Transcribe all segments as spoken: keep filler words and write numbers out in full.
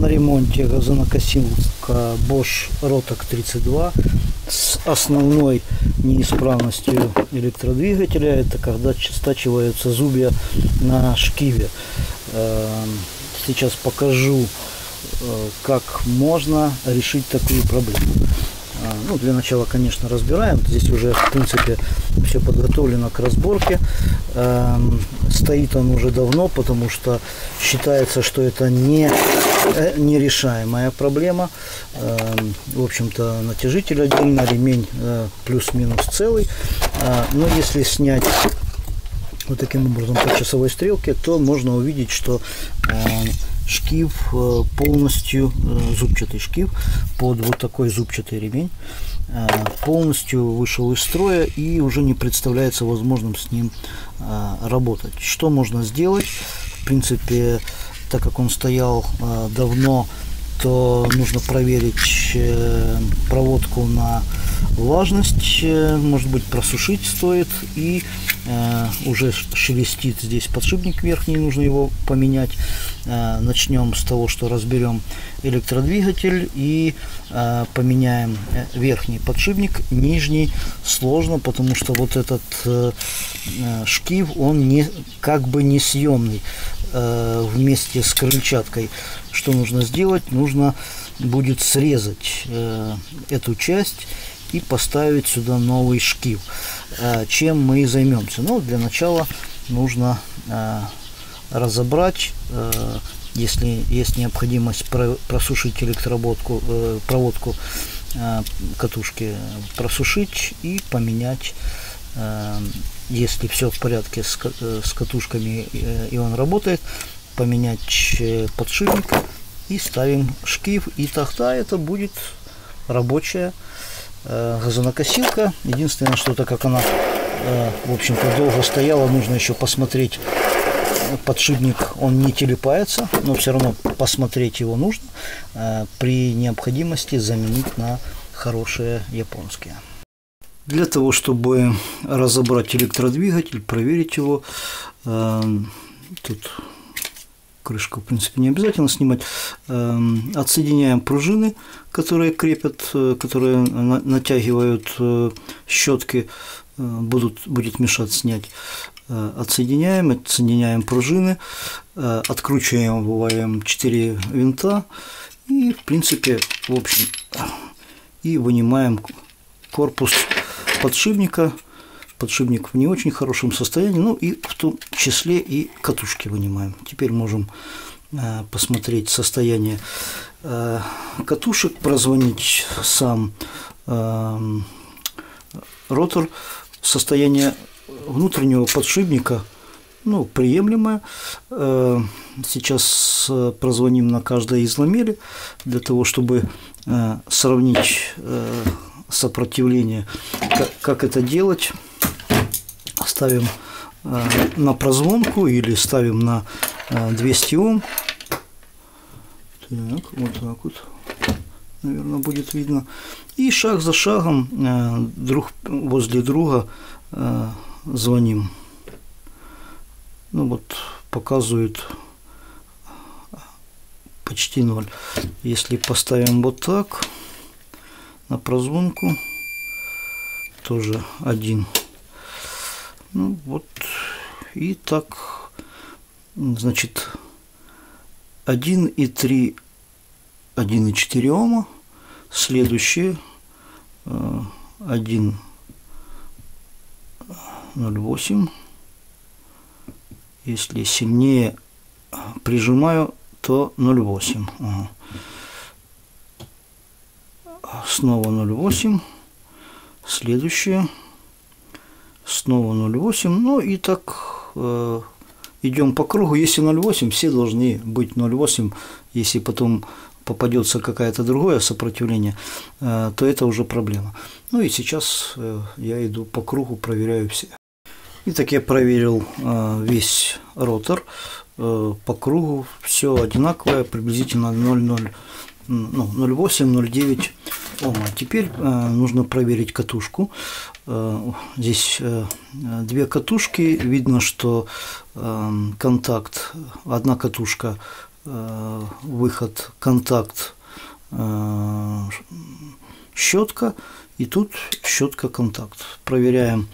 На ремонте газонокосилка Bosch Rotax тридцать два с основной неисправностью электродвигателя. Это когда стачиваются зубья на шкиве. Сейчас покажу, как можно решить такую проблему. Ну, для начала, конечно, разбираем. Здесь уже, в принципе, все подготовлено к разборке. Стоит он уже давно, потому что считается, что это не нерешаемая проблема. В общем-то, натяжитель отдельно, ремень плюс-минус целый. Но если снять вот таким образом по часовой стрелке, то можно увидеть, что шкив полностью, зубчатый шкив под вот такой зубчатый ремень полностью вышел из строя и уже не представляется возможным с ним работать. Что можно сделать? В принципе, так как он стоял давно, то нужно проверить проводку на влажность, может быть, просушить стоит, и э, уже шелестит здесь подшипник верхний, нужно его поменять. Э, начнем с того, что разберем электродвигатель и э, поменяем верхний подшипник. Нижний сложно, потому что вот этот э, шкив, он не, как бы несъемный э, вместе с крыльчаткой. Что нужно сделать? Нужно будет срезать э, эту часть и поставить сюда новый шкив. Э, чем мы и займемся? Ну, для начала нужно э, разобрать, э, если есть необходимость про, просушить электроводку, э, проводку э, катушки, просушить и поменять. Э, если все в порядке с, с катушками э, и он работает, поменять подшипник и ставим шкив, и тогда это будет рабочая э, газонокосилка. Единственное, что так как она э, в общем-то долго стояла, нужно еще посмотреть подшипник, он не телепается, но все равно посмотреть его нужно, э, при необходимости заменить на хорошие японские. Для того, чтобы разобрать электродвигатель, проверить его, э, тут крышку, в принципе, не обязательно снимать. Отсоединяем пружины, которые крепят, которые натягивают щетки, будут, будет мешать снять. Отсоединяем, отсоединяем пружины, откручиваем четыре винта и, в принципе, в общем, и вынимаем корпус подшипника. Подшипник в не очень хорошем состоянии, ну и в том числе и катушки вынимаем. Теперь можем э, посмотреть состояние э, катушек, прозвонить сам э, ротор. Состояние внутреннего подшипника, ну, приемлемое. Э, сейчас э, прозвоним на каждой из ламелей для того, чтобы э, сравнить э, сопротивление. Как, как это делать? Ставим э, на прозвонку или ставим на э, двести ом. Так, вот так вот, наверное, будет видно. И шаг за шагом э, друг возле друга э, звоним. Ну вот, показывает почти ноль. Если поставим вот так на прозвонку, тоже один. Ну вот, и так, значит, один и три, один и четыре ома, следующие один ноль восемь, если сильнее прижимаю, то ноль восемь, ага. Снова ноль восемь, следующее. Снова ноль восемь, ну и так э, идем по кругу. Если ноль восемь, все должны быть ноль восемь. Если потом попадется какое-то другое сопротивление, э, то это уже проблема. Ну и сейчас э, я иду по кругу, проверяю все. Итак, я проверил э, весь ротор э, по кругу, все одинаковое, приблизительно ноль ноль, ну, ноль восемь ноль девять ома. Теперь э, нужно проверить катушку. Э, здесь э, две катушки. Видно, что э, контакт, одна катушка выход, контакт, щетка, и тут щетка, контакт. Проверяем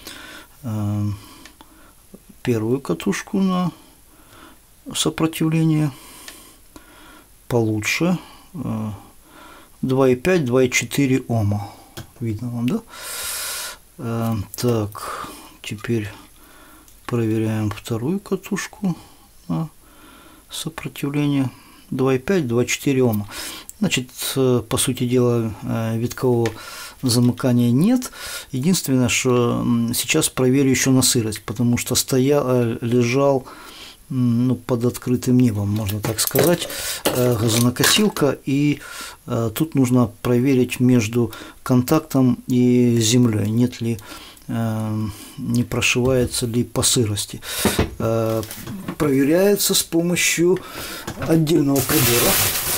первую катушку на сопротивление получше. два и пять, два и четыре Ома. Видно вам, да? Так, теперь проверяем вторую катушку на сопротивление. два и пять, два и четыре Ома. Значит, по сути дела, виткового замыкания нет. Единственное, что сейчас проверю еще на сырость, потому что стоял, лежал, ну, под открытым небом, можно так сказать, газонокосилка, и тут нужно проверить между контактом и землей, нет ли, не прошивается ли по сырости. Проверяется с помощью отдельного прибора.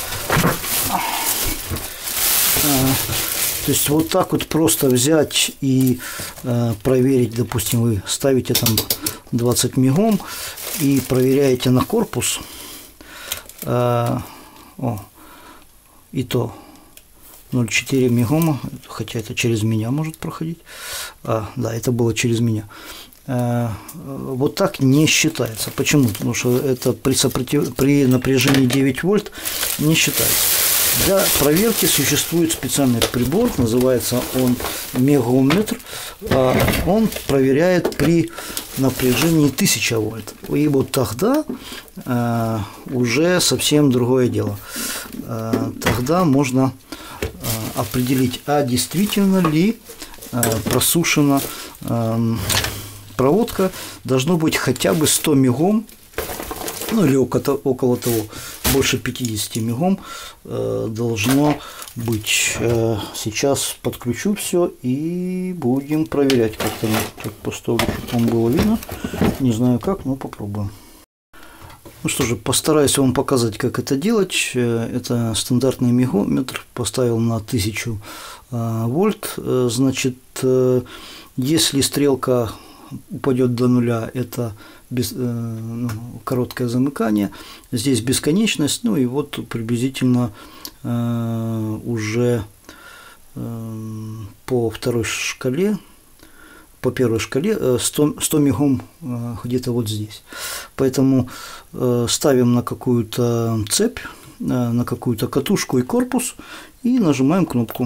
То есть вот так вот просто взять и э, проверить, допустим, вы ставите там двадцать мегом и проверяете на корпус, э, о, и то ноль целых четыре десятых мегома, хотя это через меня может проходить, а, да, это было через меня. Э, вот так не считается. Почему? Потому что это при, сопротив... при напряжении девять вольт не считается. Для проверки существует специальный прибор, называется он мегометр. Он проверяет при напряжении тысяча вольт. И вот тогда уже совсем другое дело. Тогда можно определить, а действительно ли просушена проводка. Должно быть хотя бы сто мегом, ну или около того. Больше пятидесяти мегом э, должно быть. Э, сейчас подключу все и будем проверять. Как-то так поставлю, чтобы вам было видно. Не знаю как, но попробуем. Ну что же, постараюсь вам показать, как это делать. Это стандартный мегометр. Поставил на тысячу э, вольт. Значит, э, если стрелка упадет до нуля, это без, э, ну, короткое замыкание, здесь бесконечность, ну и вот приблизительно э, уже э, по второй шкале, по первой шкале э, сто, сто мегом э, где-то вот здесь. Поэтому э, ставим на какую-то цепь, э, на какую-то катушку и корпус и нажимаем кнопку.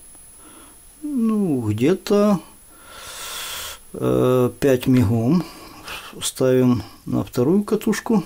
Ну, где-то э, пять мегом. Ставим на вторую катушку.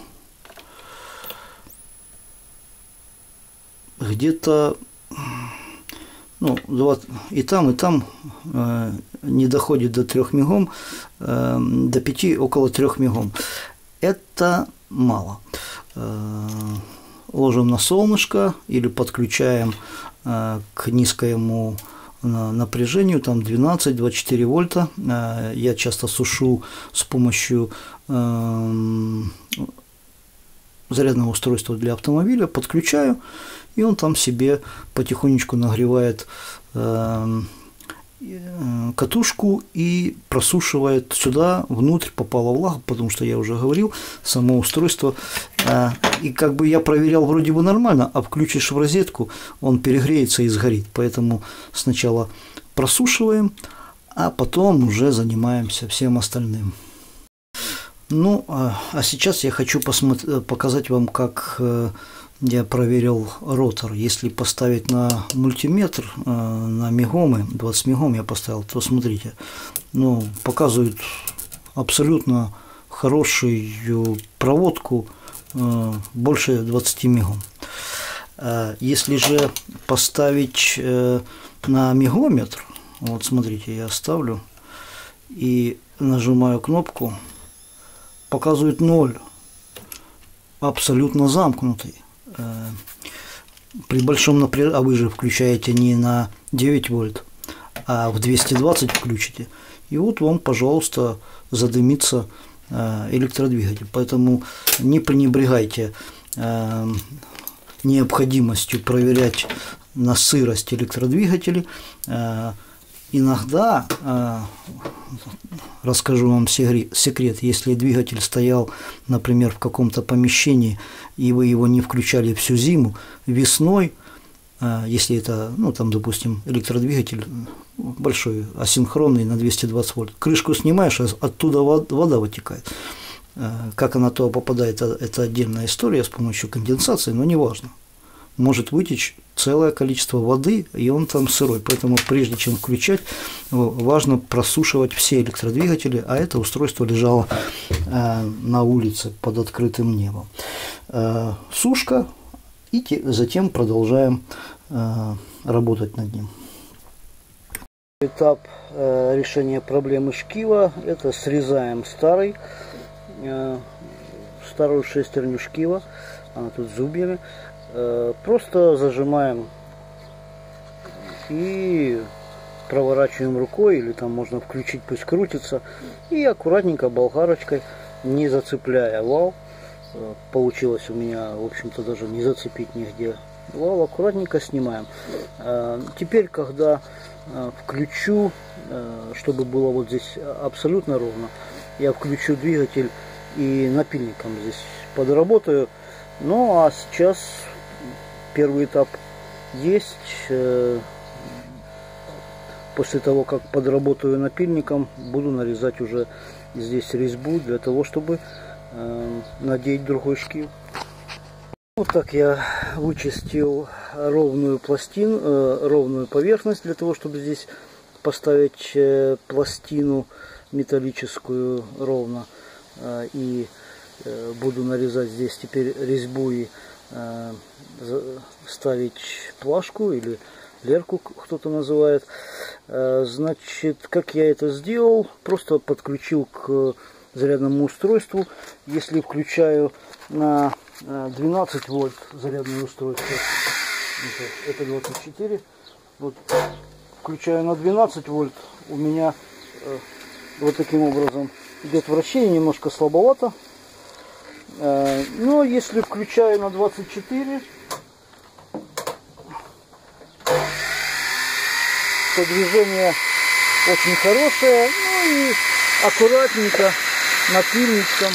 Где-то, ну, и там, и там э, не доходит до трёх мегом, э, до пяти, около трёх мегом. Это мало. Э, ложим на солнышко или подключаем э, к низкому напряжению, там двенадцать — двадцать четыре вольта. Я часто сушу с помощью э, зарядного устройства для автомобиля, подключаю, и он там себе потихонечку нагревает э, катушку и просушивает сюда, внутрь попала влага, потому что я уже говорил, само устройство, э, и как бы я проверял вроде бы нормально, а включишь в розетку, он перегреется и сгорит, поэтому сначала просушиваем, а потом уже занимаемся всем остальным. Ну, а сейчас я хочу посмотреть, показать вам, как я проверил ротор. Если поставить на мультиметр, на мегомы, двадцать мегом я поставил, то смотрите, ну, показывает абсолютно хорошую проводку, больше двадцати мегом. Если же поставить на мегометр, вот смотрите, я ставлю и нажимаю кнопку, показывает ноль, абсолютно замкнутый. При большом напряжении, а вы же включаете не на девять вольт, а в двести двадцать включите, и вот вам, пожалуйста, задымится электродвигатель. Поэтому не пренебрегайте необходимостью проверять на сырость электродвигатели. иногда, расскажу вам секрет, если двигатель стоял, например, в каком-то помещении, и вы его не включали всю зиму, весной, если это, ну, там, допустим, электродвигатель большой, асинхронный на двести двадцать вольт, крышку снимаешь, оттуда вода вытекает. Как она туда попадает, это отдельная история с помощью конденсации, но неважно. Может вытечь целое количество воды, и он там сырой. Поэтому прежде чем включать, важно просушивать все электродвигатели, а это устройство лежало на улице под открытым небом. Сушка, и затем продолжаем работать над ним. Этап решения проблемы шкива – это срезаем старый, старую шестерню шкива, она тут с зубьями. Просто зажимаем и проворачиваем рукой, или там можно включить, пусть крутится, и аккуратненько болгарочкой, не зацепляя вал, получилось у меня, в общем-то, даже не зацепить нигде вал, аккуратненько снимаем. Теперь, когда включу, чтобы было вот здесь абсолютно ровно, я включу двигатель и напильником здесь подработаю. Ну а сейчас первый этап есть. После того, как подработаю напильником, буду нарезать уже здесь резьбу для того, чтобы надеть другой шкив. Вот так я вычистил ровную пластину, ровную поверхность для того, чтобы здесь поставить пластину металлическую ровно. И буду нарезать здесь теперь резьбу и ставить плашку или лерку, кто-то называет. Значит, как я это сделал? Просто подключил к зарядному устройству. Если включаю на двенадцать вольт зарядное устройство, это двадцать четыре, вот, включаю на двенадцать вольт, у меня вот таким образом идет вращение, немножко слабовато. Но если включаю на двадцать четыре, то движение очень хорошее. Ну и аккуратненько напильничком.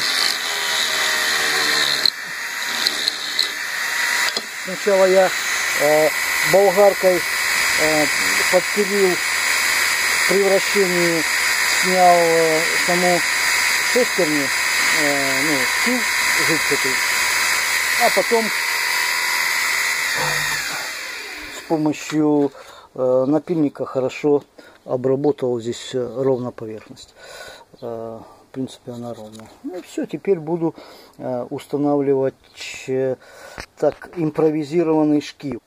Сначала я э, болгаркой э, подпилил при вращении, снял э, саму шестерню, э, ну, шкив жидкий, а потом с помощью э, напильника хорошо обработал здесь ровно поверхность. Э, в принципе, она ровная. Ну и все, теперь буду э, устанавливать э, так импровизированный шкив.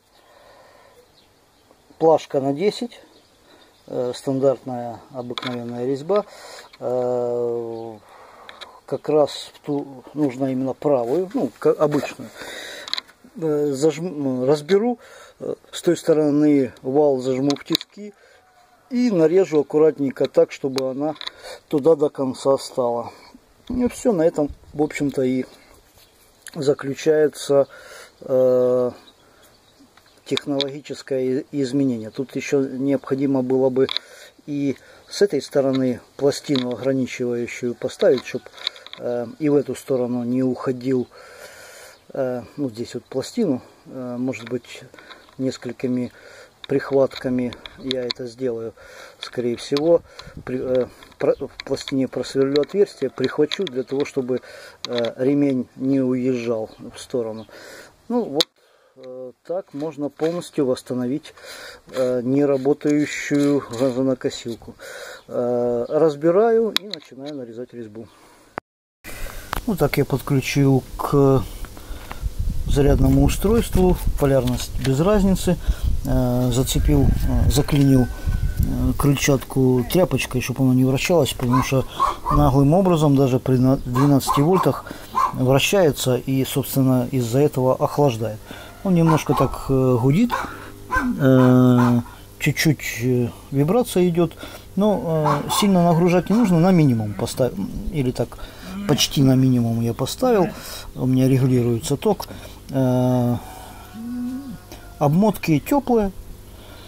Плашка на десять, э, стандартная обыкновенная резьба. Э, как раз в ту, нужно именно правую, ну, обычную. Э, зажму, разберу, э, с той стороны вал зажму в тиски и нарежу аккуратненько так, чтобы она туда до конца стала. И все, на этом, в общем-то, и заключается э, технологическое изменение. Тут еще необходимо было бы и с этой стороны пластину ограничивающую поставить, чтобы э, и в эту сторону не уходил, э, ну, здесь вот пластину, э, может быть, несколькими прихватками я это сделаю, скорее всего. При, э, про, в пластине просверлю отверстие, прихвачу для того, чтобы э, ремень не уезжал в сторону. Ну вот э, так можно полностью восстановить э, неработающую газонокосилку. Э, разбираю и начинаю нарезать резьбу. Вот так я подключил к зарядному устройству, полярность без разницы, э, зацепил, э, заклинил э, крыльчатку тряпочкой, чтобы она не вращалась, потому что наглым образом даже при двенадцати вольтах вращается и, собственно, из-за этого охлаждает. Он немножко так э, гудит, чуть-чуть э, вибрация идет, но э, сильно нагружать не нужно, на минимум поставить, или так почти на минимум я поставил, у меня регулируется ток. Э, обмотки теплые,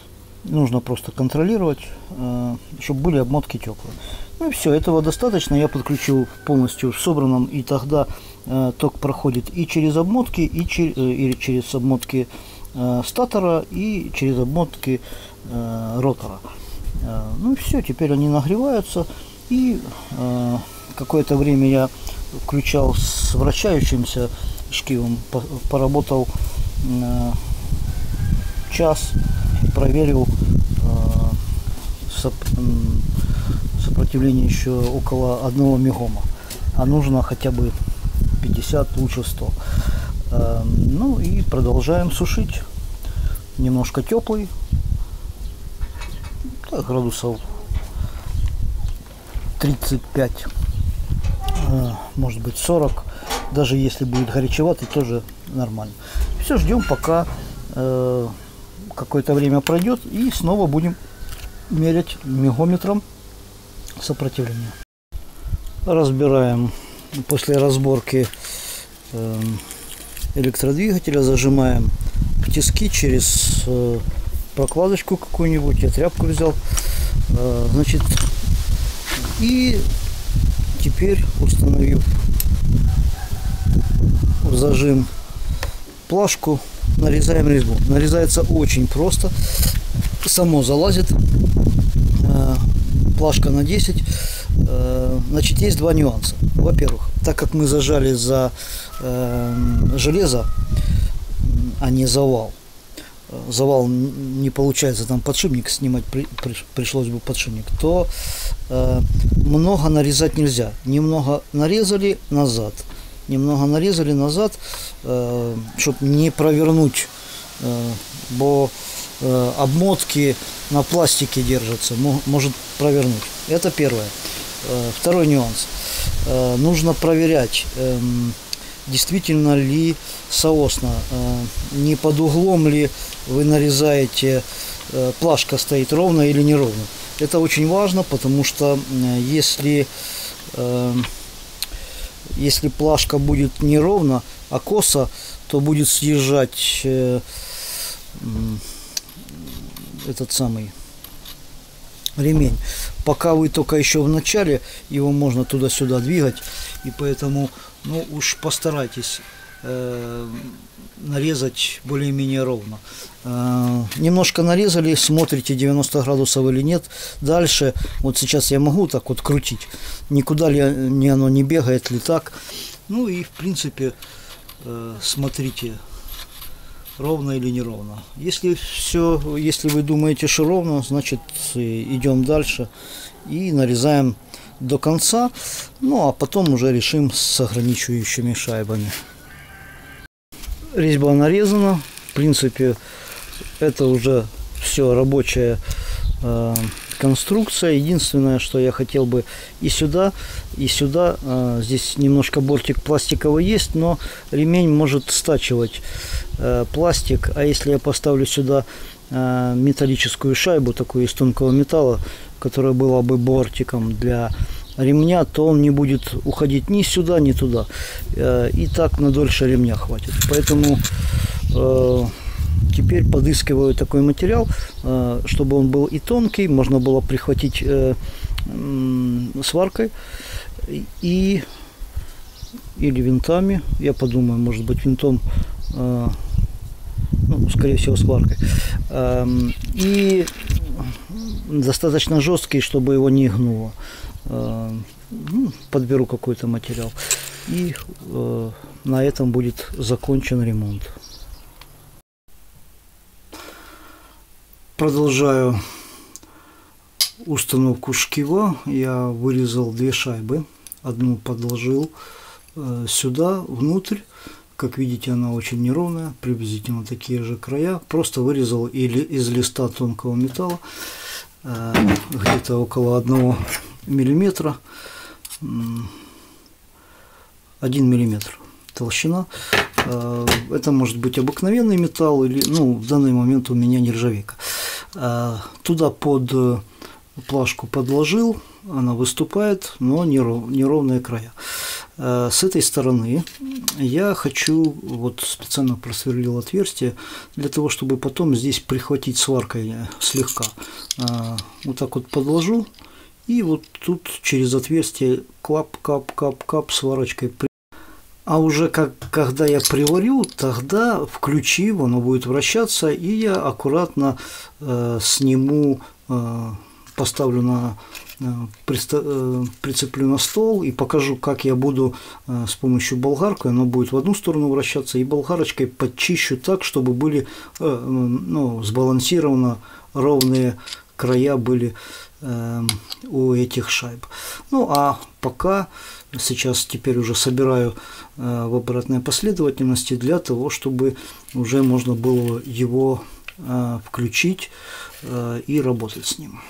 Нужно просто контролировать, чтобы были обмотки теплые. Ну и все, этого достаточно. Я подключил полностью в собранном, и тогда ток проходит и через обмотки, и через, или через обмотки статора, и через обмотки ротора. Ну и все, теперь они нагреваются, и какое-то время я включал с вращающимся шкивом, поработал час, проверил сопротивление еще около одного мегома, а нужно хотя бы пятьдесят, лучше сто. Ну и продолжаем сушить. Немножко теплый, градусов тридцать пять, может быть сорок. Даже если будет горячеватый, тоже нормально. Все, ждем, пока э, какое-то время пройдет, и снова будем мерять мегометром сопротивление. Разбираем после разборки э, электродвигателя, зажимаем в тиски через э, прокладочку какую-нибудь. Я тряпку взял. Э, значит, и теперь, установив в зажим плашку, нарезаем резьбу. Нарезается очень просто, само залазит. Плашка на десять. Значит, есть два нюанса. Во-первых, так как мы зажали за железо, а не завал, завал не получается, там подшипник снимать при, при, пришлось бы подшипник, то э, много нарезать нельзя. Немного нарезали назад, немного нарезали назад, э, чтобы не провернуть, э, бо э, обмотки на пластике держатся, может провернуть. Это первое. Э, второй нюанс. Э, нужно проверять, э, действительно ли соосно, не под углом ли вы нарезаете, плашка стоит ровно или неровно. Это очень важно, потому что если, если плашка будет неровно, а косо, то будет съезжать этот самый ремень. Пока вы только еще в начале, его можно туда-сюда двигать, и поэтому, ну уж постарайтесь э, нарезать более-менее ровно. Э, немножко нарезали, смотрите, девяносто градусов или нет. Дальше, вот сейчас я могу так вот крутить, никуда ли не оно не бегает ли так. Ну и в принципе э, смотрите, ровно или неровно. Если все, если вы думаете, что ровно, значит идем дальше и нарезаем до конца, ну а потом уже решим с ограничивающими шайбами. Резьба нарезана, в принципе это уже все рабочая э, конструкция. Единственное, что я хотел бы и сюда, и сюда, э, здесь немножко бортик пластиковый есть, но ремень может стачивать э, пластик, а если я поставлю сюда э, металлическую шайбу, такую из тонкого металла, которая была бы бортиком для ремня, то он не будет уходить ни сюда, ни туда, э, и так на дольше ремня хватит. Поэтому э, теперь подыскиваю такой материал, чтобы он был и тонкий, можно было прихватить сваркой и или винтами. Я подумаю, может быть, винтом, ну, скорее всего, сваркой. И достаточно жесткий, чтобы его не гнуло. Подберу какой-то материал. И на этом будет закончен ремонт. Продолжаю установку шкива. Я вырезал две шайбы. Одну подложил э, сюда, внутрь. Как видите, она очень неровная. Приблизительно такие же края. Просто вырезал или из листа тонкого металла. Э, где-то около одного миллиметра. Один миллиметр толщина. Это может быть обыкновенный металл, или, ну, в данный момент у меня нержавейка. Туда под плашку подложил, она выступает, но неровные края. С этой стороны я хочу, вот специально просверлил отверстие, для того, чтобы потом здесь прихватить сваркой слегка. Вот так вот подложу, и вот тут через отверстие кап-кап-кап-кап сварочкой. А уже как, когда я приварю, тогда включив, оно будет вращаться, и я аккуратно э, сниму, э, поставлю на, э, приста, э, прицеплю на стол и покажу, как я буду э, с помощью болгарки, оно будет в одну сторону вращаться, и болгарочкой подчищу так, чтобы были э, ну, сбалансировано ровные края были э, у этих шайб. Ну а пока сейчас теперь уже собираю э, в обратной последовательности для того, чтобы уже можно было его э, включить э, и работать с ним.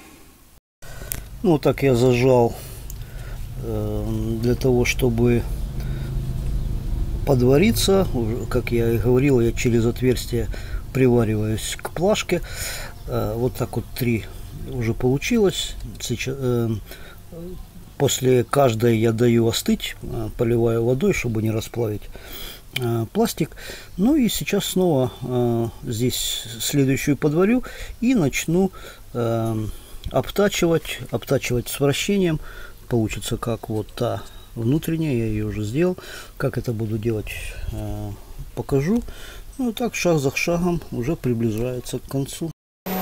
Ну так я зажал э, для того, чтобы подвариться. Как я и говорил, я через отверстие привариваюсь к плашке. Э, вот так вот три уже получилось. Сейчас э, после каждой я даю остыть, поливаю водой, чтобы не расплавить э, пластик. Ну и сейчас снова э, здесь следующую подварю и начну э, обтачивать, обтачивать с вращением. Получится как вот та внутренняя, я ее уже сделал. Как это буду делать, э, покажу. Ну так шаг за шагом уже приближается к концу.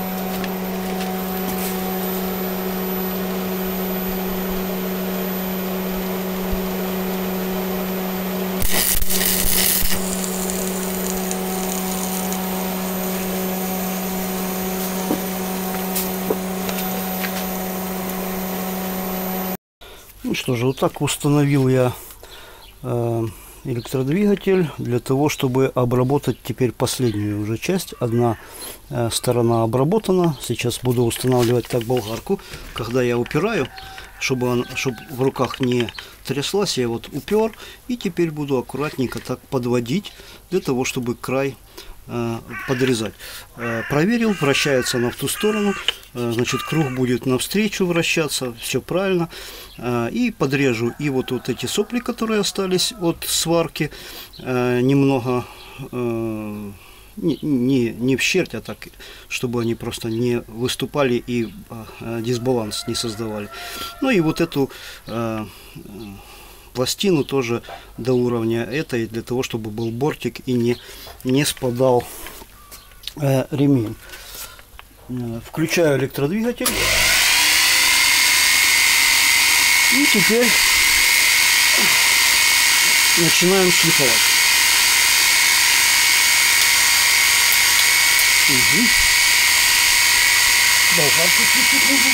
Ну что же, вот так установил я э, электродвигатель для того, чтобы обработать теперь последнюю уже часть. Одна э, сторона обработана. Сейчас буду устанавливать так болгарку. Когда я упираю, чтобы, он, чтобы в руках не тряслась, я вот упер. И теперь буду аккуратненько так подводить, для того, чтобы край э, подрезать. Э, проверил, вращается она в ту сторону. Э, значит, круг будет навстречу вращаться. Все правильно. И подрежу и вот, вот эти сопли, которые остались от сварки, э, немного э, не, не, не в щерть, а так, чтобы они просто не выступали и э, дисбаланс не создавали. Ну и вот эту э, пластину тоже до уровня этой, для того, чтобы был бортик и не, не спадал э, ремень. Включаю электродвигатель. И теперь начинаем шлифовать. Угу. Болгарку шлифовать нужно.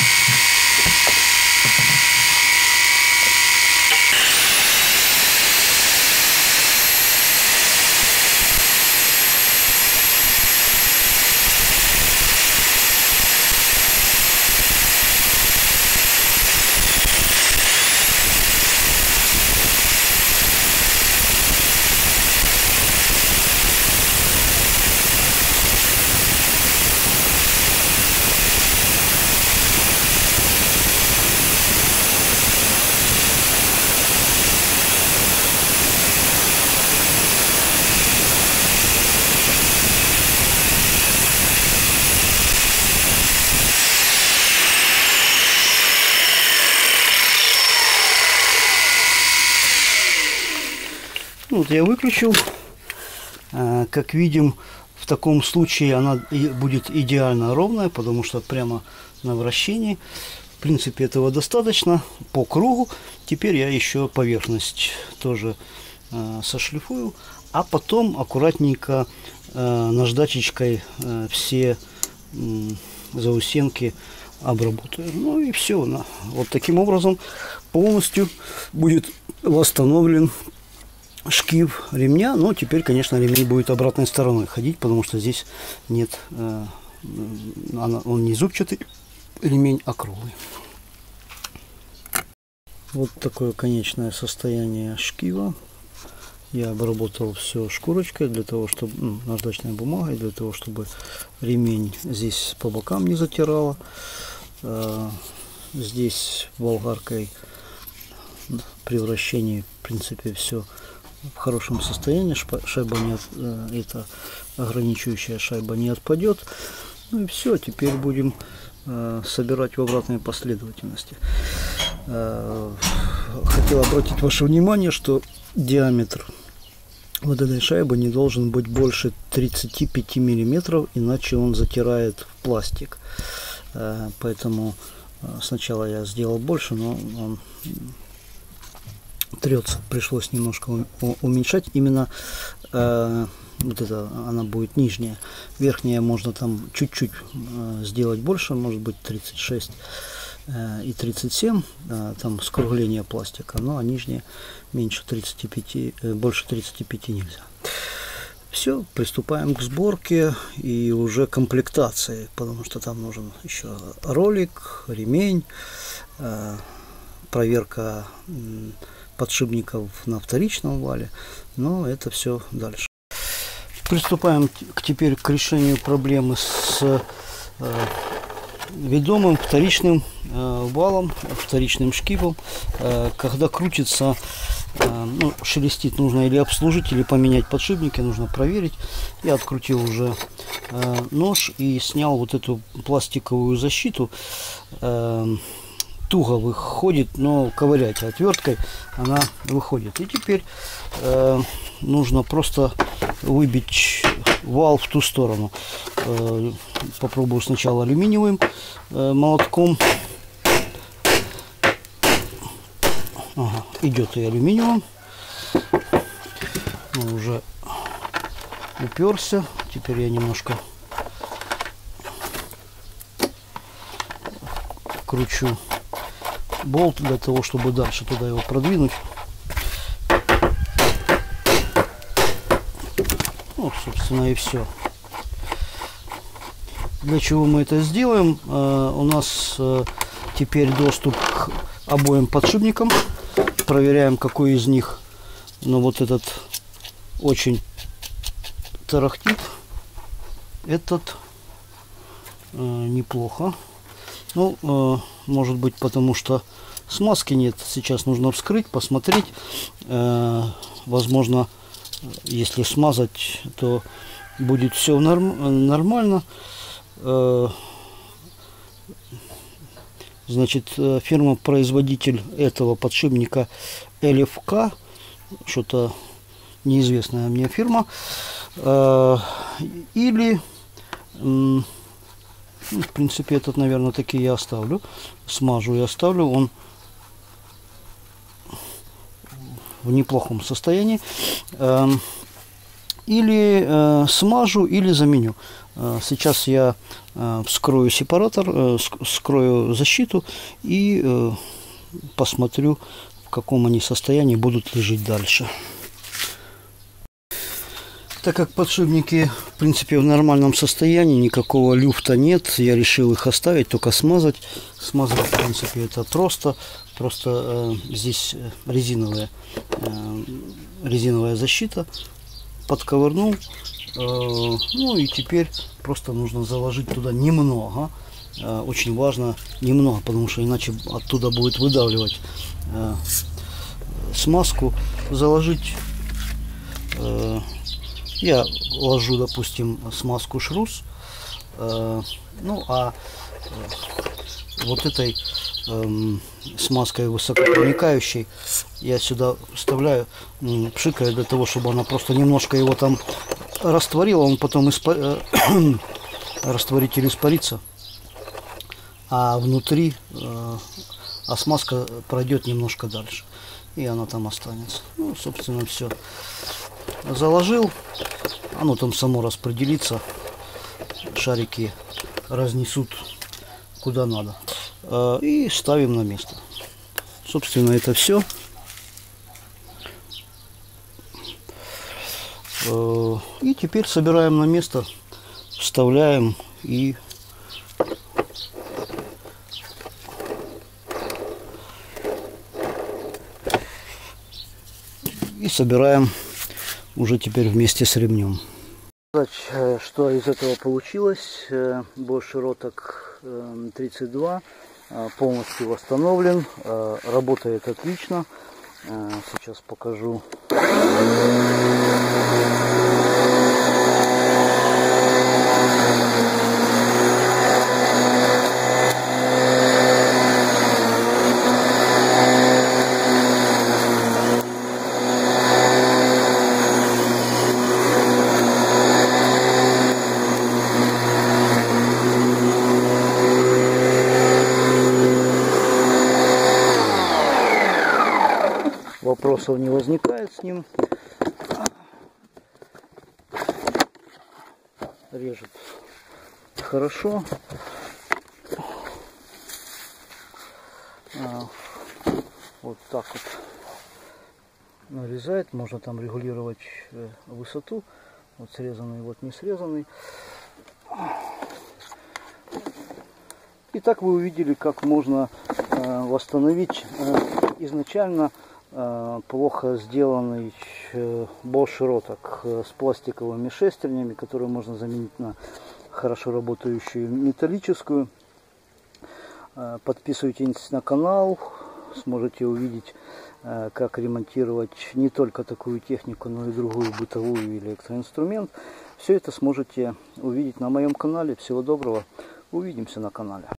Вот я выключил. Как видим, в таком случае она будет идеально ровная, потому что прямо на вращении. В принципе, этого достаточно по кругу. Теперь я еще поверхность тоже сошлифую, а потом аккуратненько наждачечкой все заусенки обработаю. Ну и все. Вот таким образом полностью будет восстановлен шкив ремня. Но теперь, конечно, ремень будет обратной стороной ходить, потому что здесь нет, э, он не зубчатый ремень, а круглый. Вот такое конечное состояние шкива. Я обработал все шкурочкой, для того, чтобы, ну, наждачной бумагой, для того, чтобы ремень здесь по бокам не затирало. Э, здесь болгаркой при вращении, в принципе, все в хорошем состоянии. Шайба не от, это ограничивающая шайба не отпадет. Ну и все, теперь будем э, собирать в обратной последовательности. Э, хотел обратить ваше внимание, что диаметр вот этой шайбы не должен быть больше тридцати пяти миллиметров, иначе он затирает в пластик. Э, поэтому э, сначала я сделал больше, но он трется, пришлось немножко уменьшать. Именно э, вот это она будет нижняя, верхняя можно там чуть-чуть э, сделать больше, может быть тридцать шесть э, и тридцать семь, э, там скругление пластика, ну а нижняя меньше тридцати пяти, э, больше тридцати пяти нельзя. Все, приступаем к сборке и уже комплектации, потому что там нужен еще ролик, ремень, э, проверка э, подшипников на вторичном вале, но это все дальше. Приступаем к, теперь к решению проблемы с э, ведомым вторичным э, валом, вторичным шкивом. Э, когда крутится, э, ну, шелестит, нужно или обслужить, или поменять подшипники, нужно проверить. Я открутил уже э, нож и снял вот эту пластиковую защиту. Э, туго выходит, но ковырять отверткой она выходит. И теперь э, нужно просто выбить вал в ту сторону. Э, попробую сначала алюминиевым э, молотком. Ага, идет и алюминиевым. Он уже уперся. Теперь я немножко кручу болт для того, чтобы дальше туда его продвинуть. Вот, собственно, и все. Для чего мы это сделаем? Uh, у нас uh, теперь доступ к обоим подшипникам. Проверяем, какой из них. Но вот этот очень тарахтит. Этот uh, неплохо. Ну, uh, может быть, потому что смазки нет. Сейчас нужно вскрыть, посмотреть. Uh, возможно, если смазать, то будет все норм нормально. Значит, фирма-производитель этого подшипника эл эф ка, что-то неизвестная мне фирма, или, ну, в принципе, этот, наверное, таки я оставлю, смажу и оставлю, он в неплохом состоянии. Или э, смажу, или заменю. Э, сейчас я э, вскрою сепаратор, э, скрою защиту и э, посмотрю, в каком они состоянии будут лежать дальше. Так как подшипники, в принципе, в нормальном состоянии, никакого люфта нет, я решил их оставить, только смазать. Смазать, в принципе, это просто. Просто э, здесь резиновая, э, резиновая защита. Подковырнул. Э, ну и теперь просто нужно заложить туда немного. Э, очень важно немного, потому что иначе оттуда будет выдавливать э, смазку. Заложить... Э, Я ложу, допустим, смазку шрус, э, ну а э, вот этой э, смазкой высокопроникающей я сюда вставляю, э, пшикаю для того, чтобы она просто немножко его там растворила, он потом испар... э, растворитель испарится, а внутри э, а смазка пройдет немножко дальше, и она там останется. Ну, собственно, все. Заложил, оно там само распределится, шарики разнесут куда надо, и ставим на место. Собственно, это все. И теперь собираем на место, вставляем и и собираем уже теперь вместе с ремнем. Что из этого получилось? Bosch Rotac тридцать два полностью восстановлен, работает отлично. Сейчас покажу. Вопросов не возникает с ним. Режет хорошо. Вот так вот нарезает. Можно там регулировать высоту. Вот срезанный, вот не срезанный. Итак, вы увидели, как можно восстановить изначально плохо сделанный Bosch Rotac с пластиковыми шестернями, которые можно заменить на хорошо работающую металлическую. Подписывайтесь на канал, сможете увидеть, как ремонтировать не только такую технику, но и другую бытовую или электроинструмент. Все это сможете увидеть на моем канале. Всего доброго, увидимся на канале.